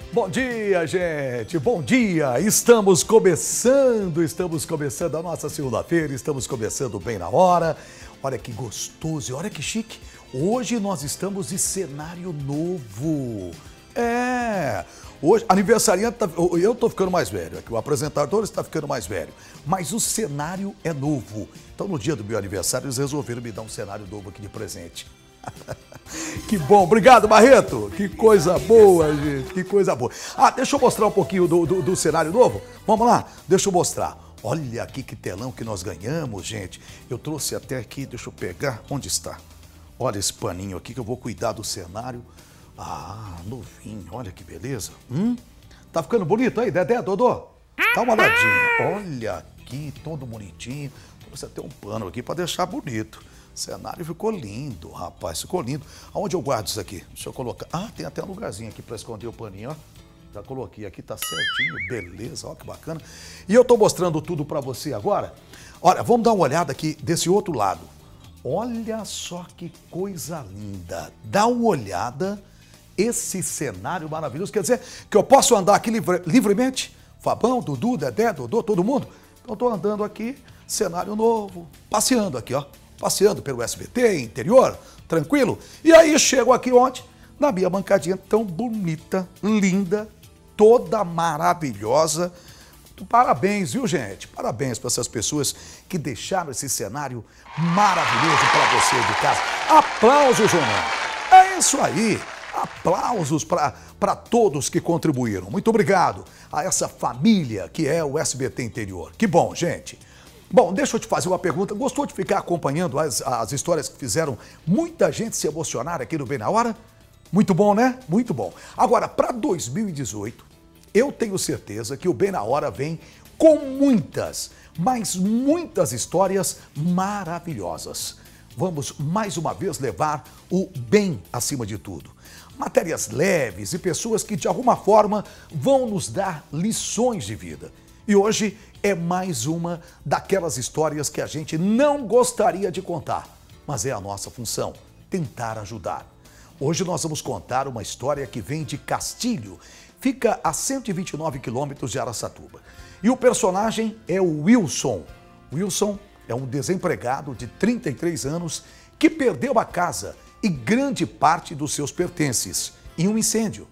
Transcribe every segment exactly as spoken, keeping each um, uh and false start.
Bom dia, gente, bom dia, estamos começando, estamos começando a nossa segunda-feira, estamos começando bem na hora, olha que gostoso e olha que chique, hoje nós estamos de cenário novo, é, hoje, aniversariante, tá, eu tô ficando mais velho, é que o apresentador está ficando mais velho, mas o cenário é novo, então no dia do meu aniversário eles resolveram me dar um cenário novo aqui de presente. Que bom, obrigado Barreto, que coisa boa, gente, que coisa boa. Ah, deixa eu mostrar um pouquinho do, do, do cenário novo, vamos lá, deixa eu mostrar. Olha aqui que telão que nós ganhamos, gente. Eu trouxe até aqui, deixa eu pegar, onde está? Olha esse paninho aqui que eu vou cuidar do cenário. Ah, novinho, olha que beleza. Hum? Tá ficando bonito aí, Dedé, Dodô? Dá uma olhadinha, olha aqui, todo bonitinho. Trouxe até um pano aqui para deixar bonito. O cenário ficou lindo, rapaz, ficou lindo. Aonde eu guardo isso aqui? Deixa eu colocar. Ah, tem até um lugarzinho aqui para esconder o paninho, ó. Já coloquei aqui, tá certinho, beleza, ó que bacana. E eu tô mostrando tudo para você agora. Olha, vamos dar uma olhada aqui desse outro lado. Olha só que coisa linda. Dá uma olhada, esse cenário maravilhoso. Quer dizer que eu posso andar aqui livre, livremente? Fabão, Dudu, Dedé, Dodô, todo mundo? Então eu tô andando aqui, cenário novo, passeando aqui, ó. Passeando pelo S B T, interior, tranquilo. E aí chego aqui ontem, na minha bancadinha tão bonita, linda, toda maravilhosa. Parabéns, viu, gente? Parabéns para essas pessoas que deixaram esse cenário maravilhoso para você de casa. Aplausos, João. É isso aí. Aplausos para todos que contribuíram. Muito obrigado a essa família que é o S B T Interior. Que bom, gente. Bom, deixa eu te fazer uma pergunta. Gostou de ficar acompanhando as, as histórias que fizeram muita gente se emocionar aqui no Bem na Hora? Muito bom, né? Muito bom. Agora, para dois mil e dezoito, eu tenho certeza que o Bem na Hora vem com muitas, mas muitas histórias maravilhosas. Vamos, mais uma vez, levar o bem acima de tudo. Matérias leves e pessoas que, de alguma forma, vão nos dar lições de vida. E hoje é mais uma daquelas histórias que a gente não gostaria de contar, mas é a nossa função, tentar ajudar. Hoje nós vamos contar uma história que vem de Castilho, fica a cento e vinte e nove quilômetros de Araçatuba. E o personagem é o Wilson. Wilson é um desempregado de trinta e três anos que perdeu a casa e grande parte dos seus pertences em um incêndio.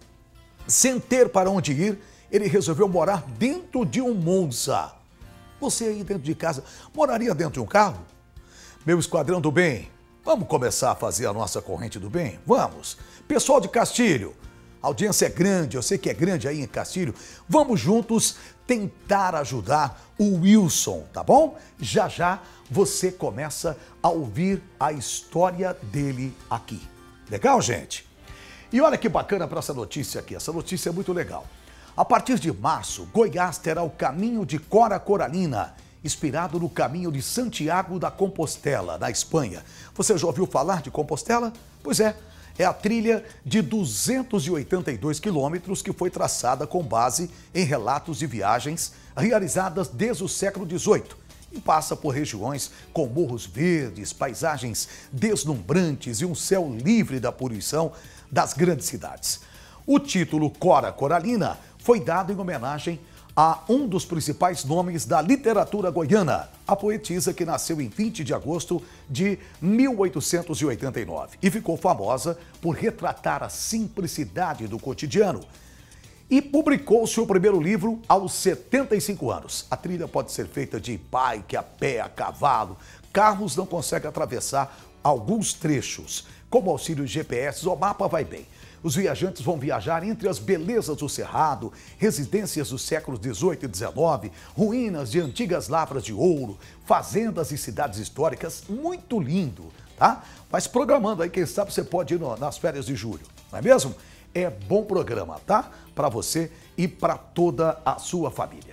Sem ter para onde ir, ele resolveu morar dentro de um Monza. Você aí dentro de casa moraria dentro de um carro? Meu esquadrão do bem, vamos começar a fazer a nossa corrente do bem? Vamos! Pessoal de Castilho, a audiência é grande, eu sei que é grande aí em Castilho. Vamos juntos tentar ajudar o Wilson, tá bom? Já já você começa a ouvir a história dele aqui. Legal, gente? E olha que bacana para essa notícia aqui, essa notícia é muito legal. A partir de março, Goiás terá o caminho de Cora Coralina, inspirado no caminho de Santiago da Compostela, na Espanha. Você já ouviu falar de Compostela? Pois é, é a trilha de duzentos e oitenta e dois quilômetros que foi traçada com base em relatos de viagens realizadas desde o século dezoito e passa por regiões com morros verdes, paisagens deslumbrantes e um céu livre da poluição das grandes cidades. O título Cora Coralina foi dado em homenagem a um dos principais nomes da literatura goiana, a poetisa que nasceu em vinte de agosto de mil oitocentos e oitenta e nove e ficou famosa por retratar a simplicidade do cotidiano. E publicou seu primeiro livro aos setenta e cinco anos. A trilha pode ser feita de bike, a pé, a cavalo. Carros não conseguem atravessar alguns trechos. Como auxílio G P S, o mapa vai bem. Os viajantes vão viajar entre as belezas do Cerrado, residências dos séculos dezoito e dezenove, ruínas de antigas lavras de ouro, fazendas e cidades históricas. Muito lindo, tá? Mas programando aí, quem sabe você pode ir no, nas férias de julho, não é mesmo? É bom programa, tá? Para você e para toda a sua família.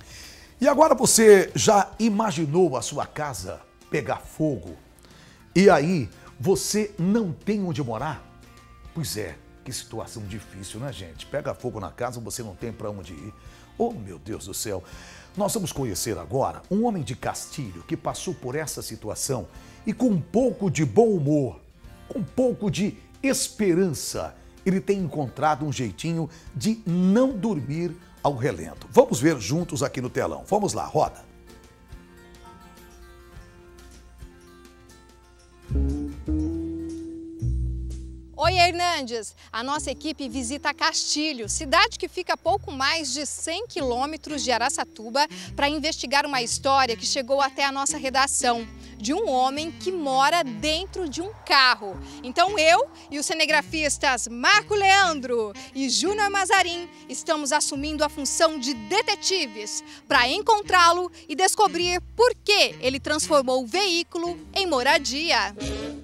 E agora você já imaginou a sua casa pegar fogo? E aí você não tem onde morar? Pois é. Que situação difícil, né, gente? Pega fogo na casa, você não tem para onde ir. Oh, meu Deus do céu. Nós vamos conhecer agora um homem de Castilho que passou por essa situação e com um pouco de bom humor, um pouco de esperança, ele tem encontrado um jeitinho de não dormir ao relento. Vamos ver juntos aqui no telão. Vamos lá, roda. Oi, Hernandes! A nossa equipe visita Castilho, cidade que fica a pouco mais de cem quilômetros de Araçatuba, para investigar uma história que chegou até a nossa redação, de um homem que mora dentro de um carro. Então eu e os cinegrafistas Marco Leandro e Júnior Mazarim estamos assumindo a função de detetives para encontrá-lo e descobrir por que ele transformou o veículo em moradia.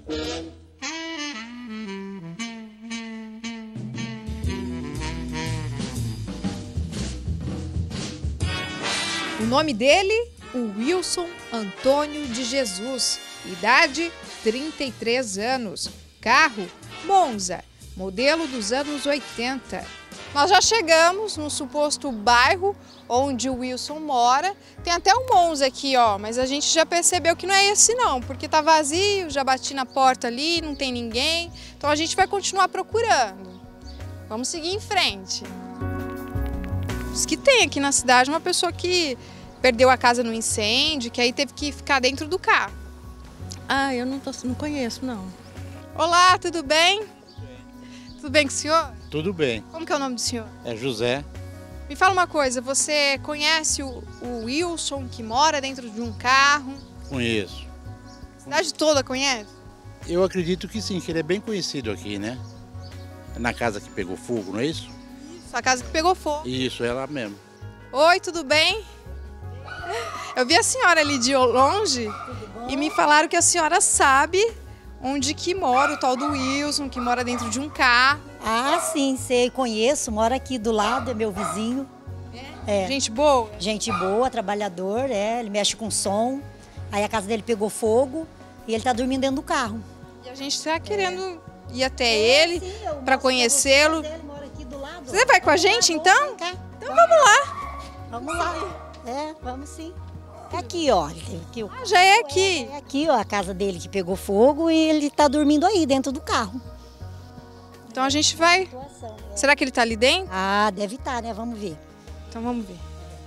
O nome dele, o Wilson Antônio de Jesus, idade trinta e três anos, carro Monza, modelo dos anos oitenta. Nós já chegamos no suposto bairro onde o Wilson mora, tem até um Monza aqui, ó, mas a gente já percebeu que não é esse não, porque tá vazio, já bati na porta ali, não tem ninguém, então a gente vai continuar procurando. Vamos seguir em frente. Diz que tem aqui na cidade uma pessoa que perdeu a casa no incêndio, que aí teve que ficar dentro do carro. Ah, eu não, tô, não conheço, não. Olá, tudo bem? Tudo bem com o senhor? Tudo bem. Como que é o nome do senhor? É José. Me fala uma coisa, você conhece o, o Wilson, que mora dentro de um carro? Conheço. A cidade toda conhece? Eu acredito que sim, que ele é bem conhecido aqui, né? Na casa que pegou fogo, não é isso? Sua casa que pegou fogo. Isso, é lá mesmo. Oi, tudo bem? Eu vi a senhora ali de longe e me falaram que a senhora sabe onde que mora o tal do Wilson, que mora dentro de um carro. Ah, sim, sei, conheço, mora aqui do lado, é meu vizinho. É? É. Gente boa? Gente boa, trabalhador, é, ele mexe com som. Aí a casa dele pegou fogo e ele tá dormindo dentro do carro. E a gente tá querendo é. ir até ele para conhecê-lo. Você, você vai com a gente então? Então vamos lá. Vamos lá. É, vamos sim. É aqui, ó. Aqui, ah, já é aqui. É aqui, ó, a casa dele que pegou fogo e ele tá dormindo aí dentro do carro. Então a gente vai. Será que ele tá ali dentro? Ah, deve estar, né? Vamos ver. Então vamos ver.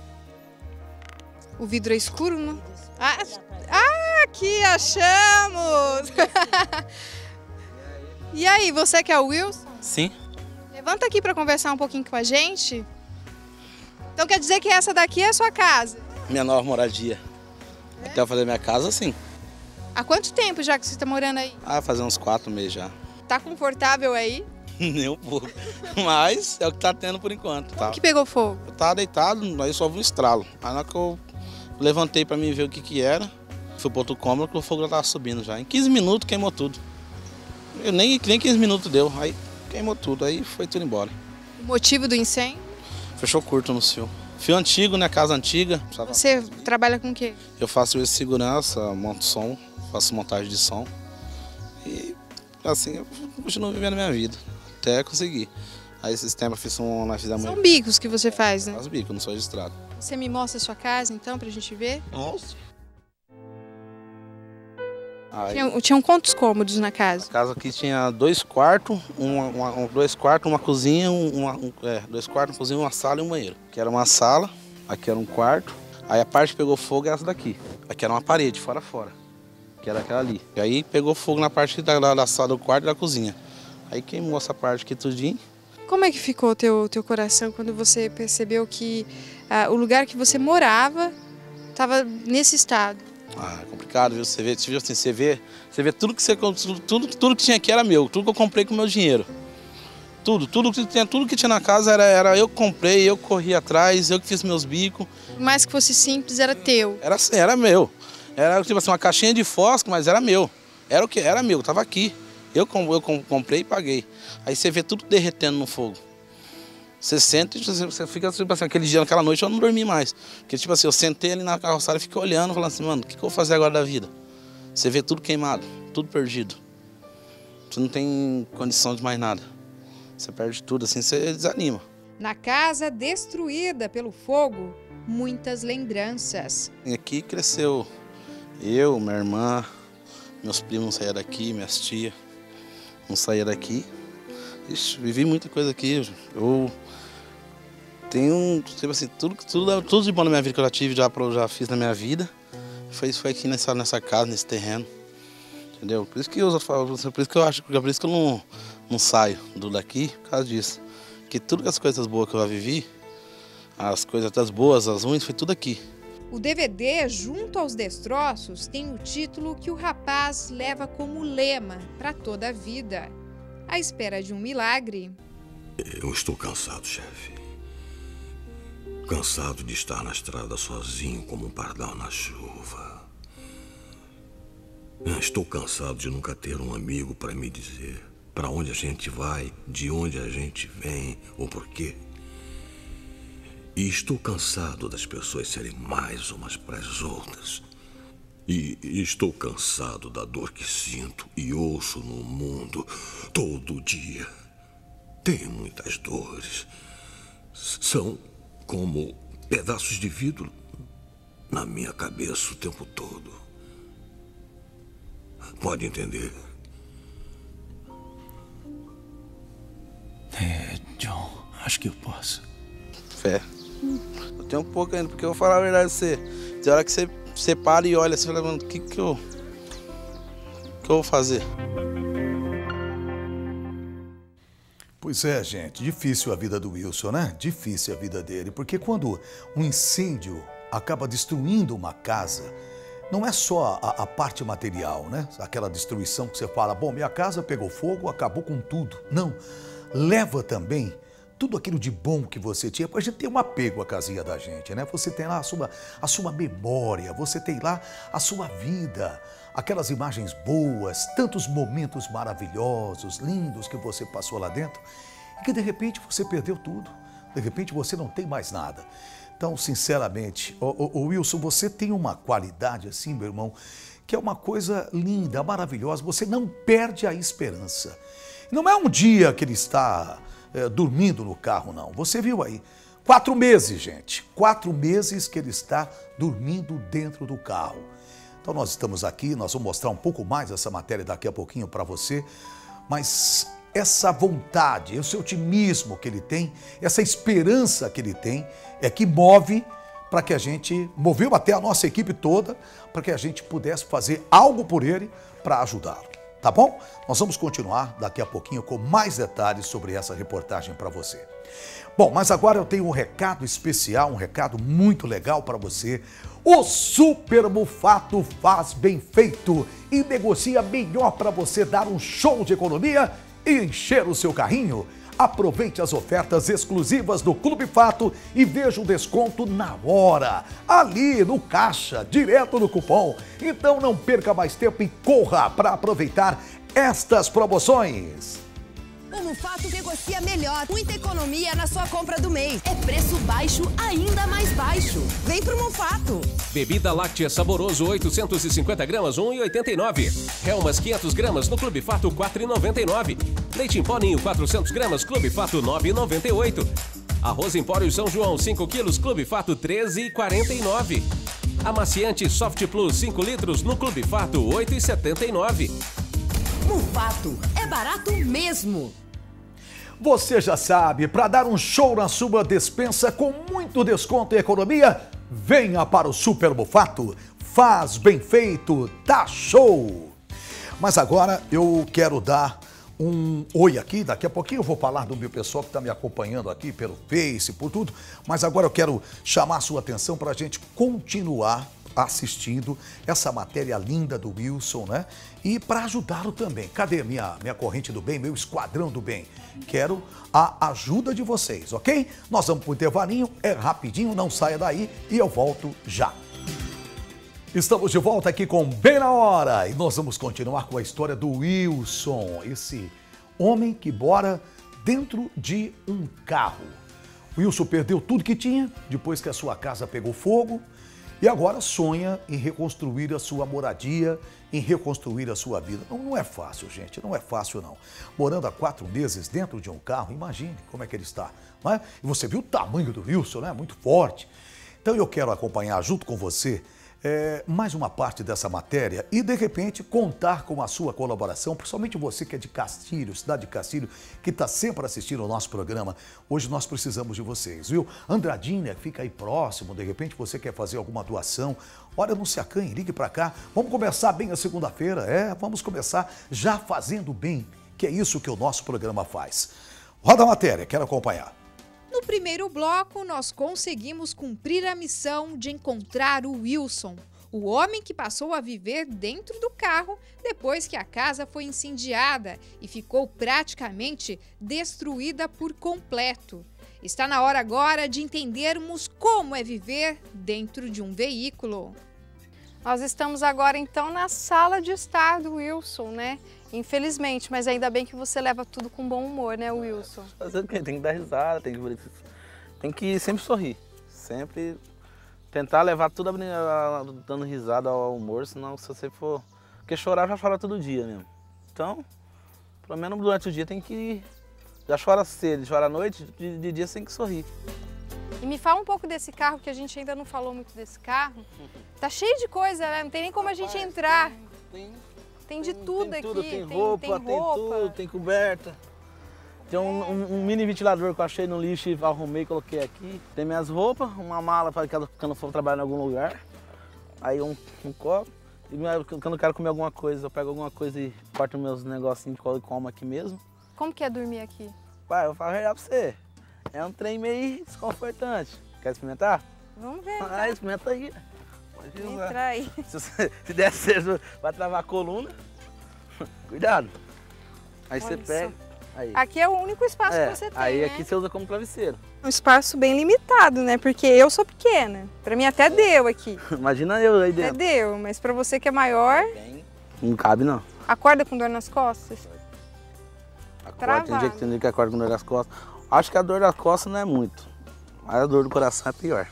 O vidro é escuro, não? Ah, ah aqui achamos! E aí, você que é o Wilson? Sim. Levanta aqui para conversar um pouquinho com a gente. Então quer dizer que essa daqui é a sua casa? Minha nova moradia. É? Até eu fazer minha casa, sim. Há quanto tempo já que você está morando aí? Ah, fazer uns quatro meses já. Tá confortável aí? Nem um pouco. Mas é o que tá tendo por enquanto. Como tá? que pegou fogo? Eu tava deitado, aí só vi um estralo. Aí na hora que eu levantei para mim ver o que que era, fui pro outro cômodo que o fogo já tava subindo já. Em quinze minutos queimou tudo. Eu nem, nem quinze minutos deu, aí queimou tudo, aí foi tudo embora. O motivo do incêndio? Fechou curto no fio. Fio antigo, né? Casa antiga. Você trabalha com o quê? Eu faço serviço de segurança, monto som, faço montagem de som. E assim, eu continuo vivendo a minha vida, até conseguir. Aí esses tempos eu fiz um, nós fizemos... São bicos que você faz, né? Faço bico, não sou registrado. Você me mostra a sua casa então, pra gente ver? Nossa! Aí, tinha, tinham quantos cômodos na casa? A casa aqui tinha dois quartos, uma, uma, dois quartos, uma cozinha, uma, um, é, dois quartos, uma cozinha, uma sala e um banheiro. Aqui era uma sala, aqui era um quarto. Aí a parte que pegou fogo é essa daqui. Aqui era uma parede, fora fora, que era aquela ali. E aí pegou fogo na parte da, da, da sala do quarto e da cozinha. Aí queimou essa parte aqui tudinho. Como é que ficou o teu, teu coração quando você percebeu que ah, o lugar que você morava estava nesse estado? Ah, é complicado, viu? Você vê, você vê, assim, você vê, você vê tudo que você tudo, tudo, tudo que tinha aqui era meu, tudo que eu comprei com meu dinheiro. Tudo, tudo que tinha, tudo que tinha na casa era, era eu que comprei, eu que corri atrás, eu que fiz meus bicos. Por mais que fosse simples, era teu. Era assim, era meu. Era tipo assim, uma caixinha de fósforo, mas era meu. Era o que? Era meu, tava aqui. Eu, eu comprei e paguei. Aí você vê tudo derretendo no fogo. Você sente e você fica tipo assim, aquele dia, naquela noite eu não dormi mais. Porque tipo assim, eu sentei ali na carroçada e fiquei olhando, falando assim, mano, o que, que eu vou fazer agora da vida? Você vê tudo queimado, tudo perdido. Você não tem condição de mais nada. Você perde tudo, assim, você desanima. Na casa destruída pelo fogo, muitas lembranças. E aqui cresceu eu, minha irmã, meus primos não saíam daqui, minhas tias não saíam daqui. Ixi, vivi muita coisa aqui. Eu tenho, tipo assim, tudo, tudo, tudo de bom na minha vida que eu já tive, já, já fiz na minha vida. Foi, foi aqui nessa, nessa casa, nesse terreno. Entendeu? Por isso que eu falo, por isso que eu acho, por isso que eu não, não saio do daqui, por causa disso. Que tudo as coisas boas que eu já vivi, as coisas das boas, as ruins, foi tudo aqui. O D V D, junto aos destroços, tem o título que o rapaz leva como lema para toda a vida: à espera de um milagre. Eu estou cansado, chefe. Cansado de estar na estrada sozinho como um pardal na chuva. Estou cansado de nunca ter um amigo para me dizer para onde a gente vai, de onde a gente vem, ou por quê. E estou cansado das pessoas serem mais umas para as outras. E estou cansado da dor que sinto e ouço no mundo todo dia. Tenho muitas dores. São como pedaços de vidro na minha cabeça o tempo todo. Pode entender? É, John, acho que eu posso. Fé. Eu tenho um pouco ainda, porque eu vou falar a verdade pra você. Tem hora que você, você para e olha, você fala, mano, o que que eu... que eu vou fazer? Pois é, gente, difícil a vida do Wilson, né? Difícil a vida dele, porque quando um incêndio acaba destruindo uma casa, não é só a, a parte material, né? Aquela destruição que você fala, bom, minha casa pegou fogo, acabou com tudo. Não, leva também tudo aquilo de bom que você tinha, porque a gente tem um apego à casinha da gente, né? Você tem lá a sua, a sua memória, você tem lá a sua vida, aquelas imagens boas, tantos momentos maravilhosos, lindos que você passou lá dentro, e que de repente você perdeu tudo, de repente você não tem mais nada. Então, sinceramente, o, o, o Wilson, você tem uma qualidade assim, meu irmão, que é uma coisa linda, maravilhosa, você não perde a esperança. Não é um dia que ele está é, dormindo no carro, não. Você viu aí, quatro meses, gente, quatro meses que ele está dormindo dentro do carro. Então nós estamos aqui, nós vamos mostrar um pouco mais essa matéria daqui a pouquinho para você, mas essa vontade, esse otimismo que ele tem, essa esperança que ele tem, é que move para que a gente, moveu até a nossa equipe toda, para que a gente pudesse fazer algo por ele para ajudá-lo. Tá bom? Nós vamos continuar daqui a pouquinho com mais detalhes sobre essa reportagem para você. Bom, mas agora eu tenho um recado especial, um recado muito legal para você. O Super Mufato faz bem feito e negocia melhor para você dar um show de economia e encher o seu carrinho. Aproveite as ofertas exclusivas do Clube Fato e veja o desconto na hora, ali no caixa, direto no cupom. Então não perca mais tempo e corra para aproveitar estas promoções. O Mufato negocia melhor, muita economia na sua compra do mês. É preço baixo, ainda mais baixo. Vem pro Mufato. Bebida láctea saboroso oitocentos e cinquenta gramas, um real e oitenta e nove centavos. Helmas quinhentas gramas no Clube Fato, quatro reais e noventa e nove centavos. Leite em pó Ninho quatrocentas gramas, Clube Fato, nove reais e noventa e oito centavos. Arroz Empório São João cinco quilos, Clube Fato, treze reais e quarenta e nove centavos. Amaciante Soft Plus cinco litros no Clube Fato, oito reais e setenta e nove centavos. Mufato, é barato mesmo. Você já sabe, para dar um show na sua despensa com muito desconto e economia, venha para o Super Mufato. Faz bem feito, tá show! Mas agora eu quero dar um oi aqui, daqui a pouquinho eu vou falar do meu pessoal que está me acompanhando aqui pelo Face, por tudo, mas agora eu quero chamar a sua atenção para a gente continuar assistindo essa matéria linda do Wilson, né? E para ajudá-lo também. Cadê minha, minha corrente do bem, meu esquadrão do bem? Quero a ajuda de vocês, ok? Nós vamos para o intervalinho, é rapidinho, não saia daí e eu volto já. Estamos de volta aqui com Bem na Hora e nós vamos continuar com a história do Wilson, esse homem que mora dentro de um carro. O Wilson perdeu tudo que tinha depois que a sua casa pegou fogo e agora sonha em reconstruir a sua moradia, em reconstruir a sua vida. Não, não é fácil, gente, não é fácil não. Morando há quatro meses dentro de um carro, imagine como é que ele está, não é? E você viu o tamanho do Wilson, né? Muito forte. Então eu quero acompanhar junto com você é, mais uma parte dessa matéria e, de repente, contar com a sua colaboração, principalmente você que é de Castilho, cidade de Castilho, que está sempre assistindo ao nosso programa. Hoje nós precisamos de vocês, viu? Andradina, fica aí próximo, de repente você quer fazer alguma doação, olha, não se acanhe, ligue para cá. Vamos começar bem a segunda-feira, é, vamos começar já fazendo bem, que é isso que o nosso programa faz. Roda a matéria, quero acompanhar. No primeiro bloco, nós conseguimos cumprir a missão de encontrar o Wilson, o homem que passou a viver dentro do carro depois que a casa foi incendiada e ficou praticamente destruída por completo. Está na hora agora de entendermos como é viver dentro de um veículo. Nós estamos agora então na sala de estar do Wilson, né? Infelizmente, mas ainda bem que você leva tudo com bom humor, né, Wilson? Fazer o quê? Tem que dar risada, tem que, tem que sempre sorrir. Sempre tentar levar tudo dando risada ao humor, senão se você for... Porque chorar já chora todo dia mesmo. Então, pelo menos durante o dia tem que... Já chora cedo, chora à noite, de, de dia você tem que sorrir. E me fala um pouco desse carro, que a gente ainda não falou muito desse carro. Tá cheio de coisa, né? Não tem nem como a gente entrar. Tem, tem de tudo tem aqui. Tudo. Tem, tem roupa, tem, tem roupa. tudo, tem coberta. Tem um, um, um mini ventilador que eu achei no lixo e arrumei e coloquei aqui. Tem minhas roupas, uma mala para quando eu for trabalhar em algum lugar. Aí um, um copo. E quando eu quero comer alguma coisa, eu pego alguma coisa e corto meus negocinhos e como aqui mesmo. Como que é dormir aqui? Pai, eu vou falar pra você. É um trem meio desconfortante. Quer experimentar? Vamos ver. Tá? Ah, experimenta aí. Pode entrar aí. Se, você, se der certo, vai travar a coluna. Cuidado. Aí Olha você pega. Aí. Aqui é o único espaço é, que você tem, Aí né? aqui você usa como travesseiro. Um espaço bem limitado, né? Porque eu sou pequena. Pra mim até deu aqui. Imagina eu aí dentro. Até deu, mas pra você que é maior... Não cabe, não. Acorda com dor nas costas? Acorda, tem dia que tem dia que acorda com dor nas costas. Acho que a dor das costas não é muito, mas a dor do coração é pior.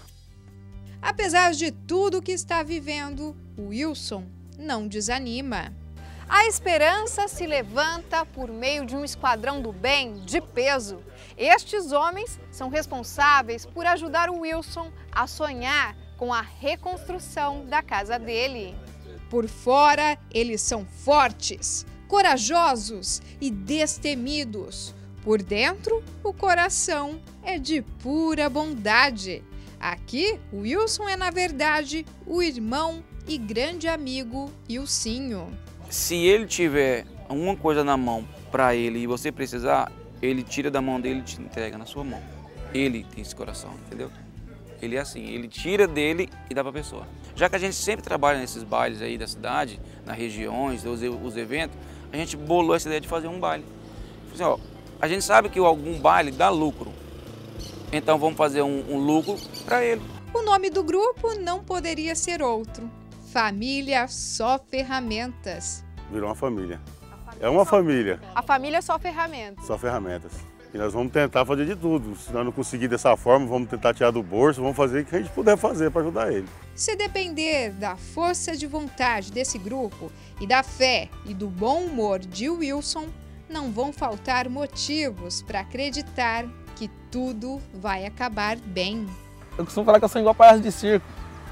Apesar de tudo que está vivendo, o Wilson não desanima. A esperança se levanta por meio de um esquadrão do bem de peso. Estes homens são responsáveis por ajudar o Wilson a sonhar com a reconstrução da casa dele. Por fora, eles são fortes, corajosos e destemidos. Por dentro, o coração é de pura bondade. Aqui, o Wilson é, na verdade, o irmão e grande amigo Ilcinho. Se ele tiver alguma coisa na mão para ele e você precisar, ele tira da mão dele e te entrega na sua mão. Ele tem esse coração, entendeu? Ele é assim, ele tira dele e dá para a pessoa. Já que a gente sempre trabalha nesses bailes aí da cidade, nas regiões, os, os eventos, a gente bolou essa ideia de fazer um baile. Assim, ó, a gente sabe que algum baile dá lucro, então vamos fazer um, um lucro para ele. O nome do grupo não poderia ser outro. Família Só Ferramentas. Virou uma família. É uma família. A família Só Ferramentas. Só Ferramentas. E nós vamos tentar fazer de tudo. Se nós não conseguir dessa forma, vamos tentar tirar do bolso, vamos fazer o que a gente puder fazer para ajudar ele. Se depender da força de vontade desse grupo e da fé e do bom humor de Wilson, não vão faltar motivos para acreditar que tudo vai acabar bem. Eu costumo falar que eu sou igual palhaço de circo.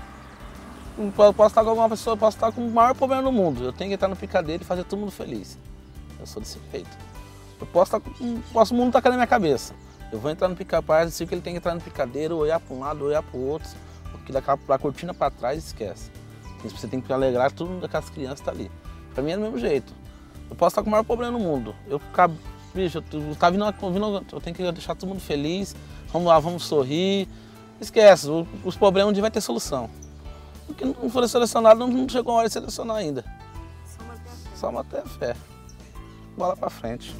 Eu posso estar com alguma pessoa, posso estar com o maior problema do mundo. Eu tenho que entrar no picadeiro e fazer todo mundo feliz. Eu sou desse jeito. Eu posso estar com, posso o mundo tacar na minha cabeça. Eu vou entrar no pica-palhaço de circo, ele tem que entrar no picadeiro, olhar para um lado, olhar para o outro. Porque daquela a cortina para trás, esquece. Você tem que alegrar tudo daquelas crianças que estão ali. Para mim é do mesmo jeito. Eu posso estar com o maior problema no mundo. Eu ficar, bicho, eu, tá vindo, vindo, eu tenho que deixar todo mundo feliz. Vamos lá, vamos sorrir. Esquece, os problemas um dia vai ter solução. O que não for selecionado, não chegou a hora de selecionar ainda. Só manter a fé. Bola pra frente.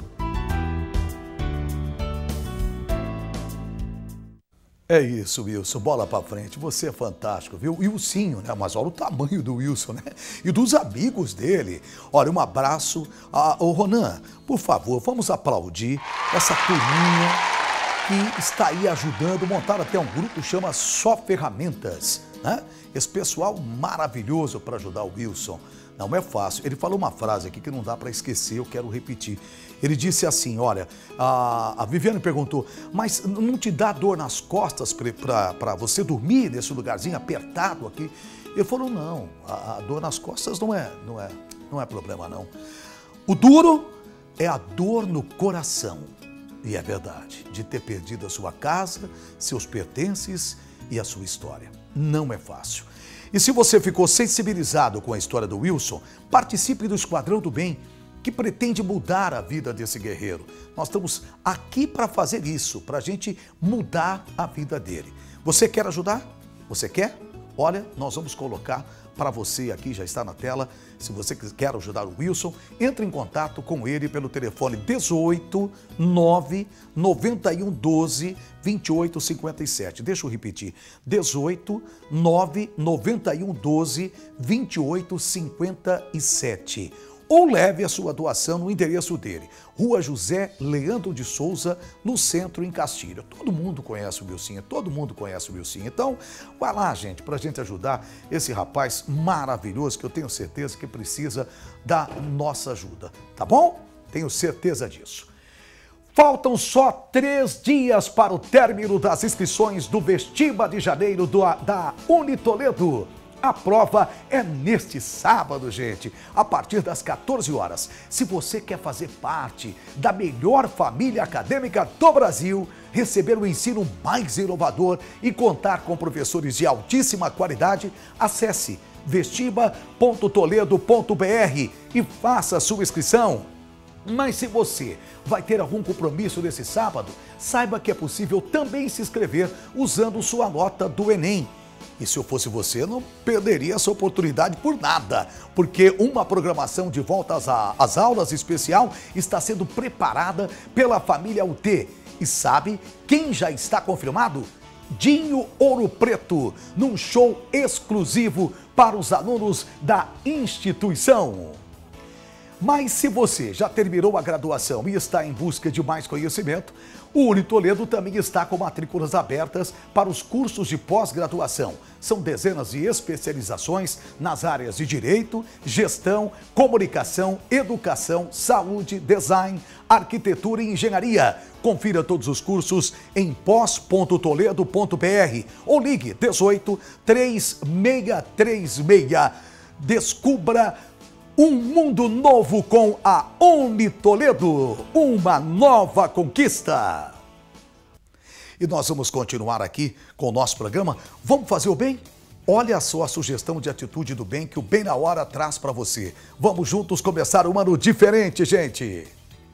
É isso, Wilson, bola pra frente, você é fantástico, viu? E o Ilcinho, né? Mas olha o tamanho do Wilson, né? E dos amigos dele. Olha, um abraço. Ah, ô Ronan, por favor, vamos aplaudir essa turminha que está aí ajudando, montaram até um grupo que chama Só Ferramentas, né? Esse pessoal maravilhoso para ajudar o Wilson. Não é fácil. Ele falou uma frase aqui que não dá para esquecer, eu quero repetir. Ele disse assim, olha, a, a Viviane perguntou, mas não te dá dor nas costas para você dormir nesse lugarzinho apertado aqui? Ele falou, não, a, a dor nas costas não é, não, é, não é problema não. O duro é a dor no coração. E é verdade, de ter perdido a sua casa, seus pertences e a sua história. Não é fácil. E se você ficou sensibilizado com a história do Wilson, participe do Esquadrão do Bem, que pretende mudar a vida desse guerreiro. Nós estamos aqui para fazer isso, para a gente mudar a vida dele. Você quer ajudar? Você quer? Olha, nós vamos colocar para você aqui, já está na tela. Se você quer ajudar o Wilson, entre em contato com ele pelo telefone dezoito, nove, noventa e um, doze, vinte e oito, cinquenta e sete. Deixa eu repetir, dezoito, nove, noventa e um, doze, vinte e oito, cinquenta e sete. Ou leve a sua doação no endereço dele, Rua José Leandro de Souza, no centro, em Castilho. Todo mundo conhece o Wilson, todo mundo conhece o Wilson. Então, vai lá, gente, para a gente ajudar esse rapaz maravilhoso que eu tenho certeza que precisa da nossa ajuda, tá bom? Tenho certeza disso. Faltam só três dias para o término das inscrições do Vestiba de Janeiro do, da Unitoledo. A prova é neste sábado, gente, a partir das quatorze horas. Se você quer fazer parte da melhor família acadêmica do Brasil, receber o ensino mais inovador e contar com professores de altíssima qualidade, acesse vestiba ponto toledo ponto br e faça a sua inscrição. Mas se você vai ter algum compromisso nesse sábado, saiba que é possível também se inscrever usando sua nota do Enem. E se eu fosse você, não perderia essa oportunidade por nada, porque uma programação de volta às, às aulas especial está sendo preparada pela família U T. E sabe quem já está confirmado? Dinho Ouro Preto, num show exclusivo para os alunos da instituição. Mas se você já terminou a graduação e está em busca de mais conhecimento, o Unitoledo também está com matrículas abertas para os cursos de pós-graduação. São dezenas de especializações nas áreas de Direito, Gestão, Comunicação, Educação, Saúde, Design, Arquitetura e Engenharia. Confira todos os cursos em pós ponto toledo ponto br ou ligue dezoito, três seis três seis. Descubra um mundo novo com a Unitoledo, uma nova conquista. E nós vamos continuar aqui com o nosso programa. Vamos fazer o bem? Olha só a sugestão de atitude do bem que o Bem na Hora traz para você. Vamos juntos começar um ano diferente, gente.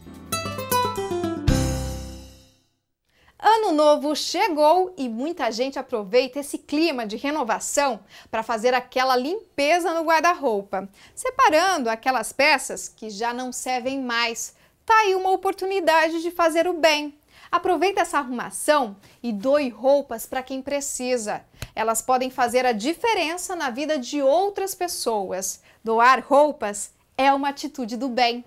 Ano novo chegou e muita gente aproveita esse clima de renovação para fazer aquela limpeza no guarda-roupa, separando aquelas peças que já não servem mais. Tá aí uma oportunidade de fazer o bem. Aproveita essa arrumação e doe roupas para quem precisa. Elas podem fazer a diferença na vida de outras pessoas. Doar roupas é uma atitude do bem.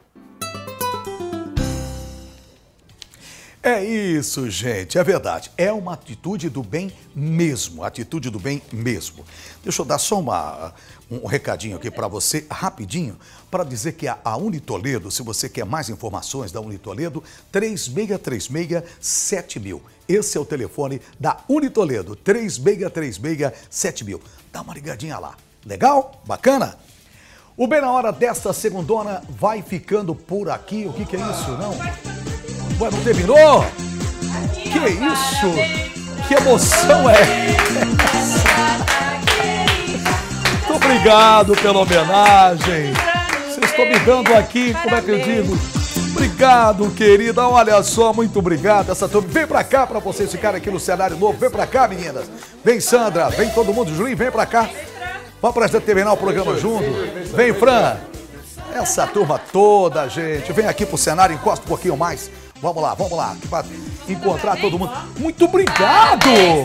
É isso, gente, é verdade. É uma atitude do bem mesmo, atitude do bem mesmo. Deixa eu dar só uma, um recadinho aqui para você, rapidinho, para dizer que a, a Unitoledo, se você quer mais informações da Unitoledo, três seis três seis, sete mil. Esse é o telefone da Unitoledo, três seis três seis, sete mil. Dá uma ligadinha lá. Legal? Bacana? O Bem na Hora desta segundona vai ficando por aqui. O que, que é isso, não? Ué, não terminou? Que isso? Que emoção é essa? Muito obrigado pela homenagem. Vocês estão me dando aqui, como é que eu digo? Obrigado, querida. Olha só, muito obrigado. Essa turma. Vem pra cá pra vocês ficarem aqui no cenário novo. Vem pra cá, meninas. Vem, Sandra. Vem todo mundo. Julinho, vem pra cá. Vamos pra gente terminar o programa junto. Vem, Fran. Essa turma toda, gente. Vem aqui pro cenário, encosta um pouquinho mais. Vamos lá, vamos lá, para encontrar todo mundo. Muito obrigado!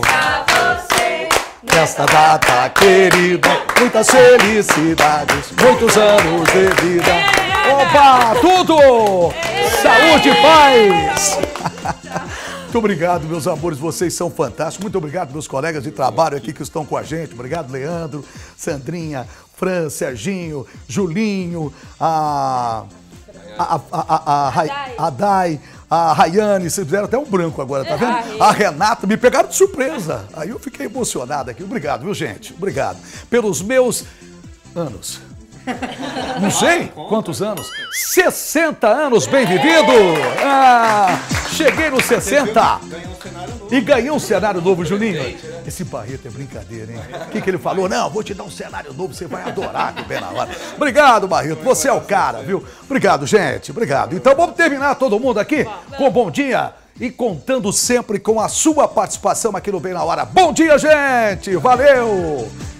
Nesta data querida, muitas felicidades, muitos anos de vida. Opa, tudo! Saúde e paz! Muito obrigado, meus amores, vocês são fantásticos. Muito obrigado, meus colegas de trabalho aqui que estão com a gente. Obrigado, Leandro, Sandrinha, Fran, Serginho, Julinho, a... A, a, a, a, a Dai, a Rayane, vocês fizeram até um branco agora, tá vendo? A Renata, me pegaram de surpresa. Aí eu fiquei emocionado aqui. Obrigado, viu, gente? Obrigado. Pelos meus anos. Não sei quantos anos. sessenta anos, bem vivido! Ah, cheguei nos sessenta e ganhei um cenário novo, Juninho. Esse Barreto é brincadeira, hein? O que, que ele falou? Não, vou te dar um cenário novo, você vai adorar, que bem na hora. Obrigado, Barreto, você é o cara, viu? Obrigado, gente, obrigado. Então vamos terminar todo mundo aqui com bom dia e contando sempre com a sua participação aqui no Bem na Hora. Bom dia, gente! Valeu!